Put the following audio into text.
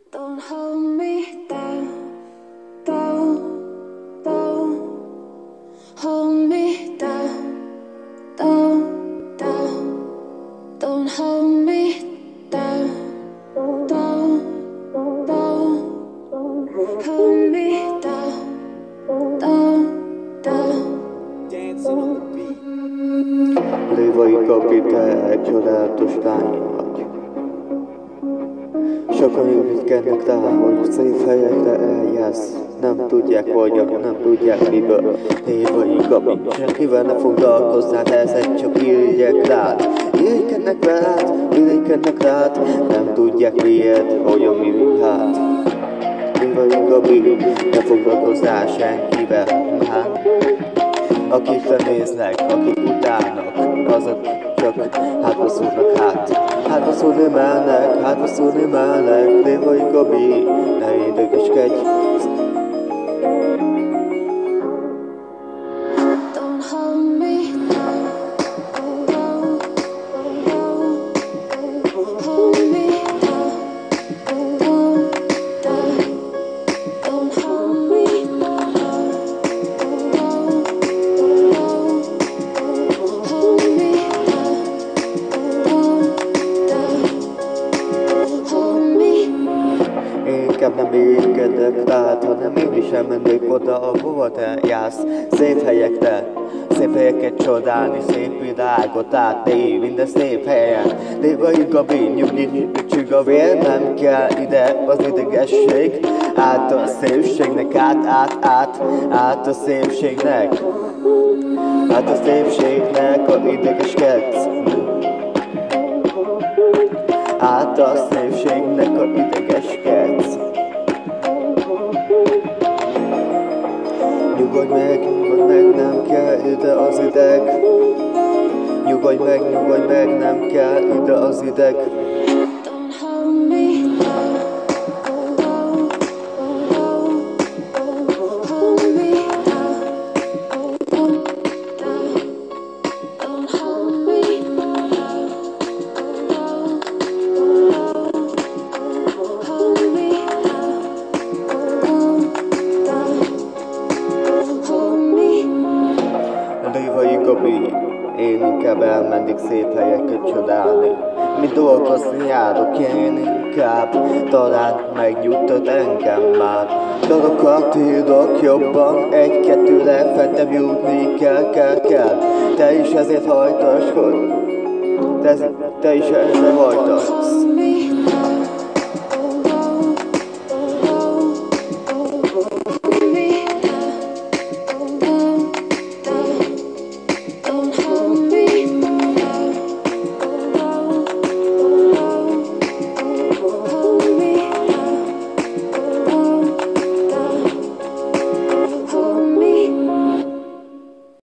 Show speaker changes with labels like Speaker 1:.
Speaker 1: Don't hold me down, down, down. Hold me down, down, down. Don't hold me down, down, down. Hold me down, down, down.
Speaker 2: Dancing on the beat. Lévai kapitány, egy csodálatos lány vagy. Sokan ürítkednek rá, hogy szép helyekre eljársz. Nem tudják hogyan, nem tudják miből. Lévai Gabi, senkivel ne foglalkozzál, ezek csak irigyek rád. Irigykednek rád, nem tudják miért, hogyan, mi hát. Lévai Gabi, ne foglalkozzál senkivel, hát. Akik lenéznek, akik utálnak, azok csak hátra szólni mennek, Lévai Gabi, ne idegeskedj.
Speaker 1: Don't hold me down, down, down. Hold me down, down, down. Don't hold me down, down, down. Hold me down, down, down. Hold me.
Speaker 2: Inkább nem irigykedek rád, hanem én is elmennék oda, ahova te jársz. Szép helyeket csodálni, szép világot átélni, minden szép helyen. Lévai Gabi, nyugodj a vér, nem kell ide az idegesség. Át a szépségnek, át a szépségnek. Át a szépségnek, a idegeskedsz. Át a szépségnek, a idegeskedsz. Nyugodj meg, nem kell ide az ideg. Nyugodj meg, nem kell ide az ideg.
Speaker 1: Don't hold me down, down, down. Hold me down, down, down. Don't hold me down, down, down. Hold me down, down, down. Hold me.
Speaker 2: Lévai Gabi, én inkább elmennék szép helyeket csodálni. Mi dolgozni járok én inkább, talán megnyugtat engem már. Dalokat írok jobban, egy-kettőre fentebb jutni kell. Te is ezért hajtasz, hogy te is ezért hajtasz.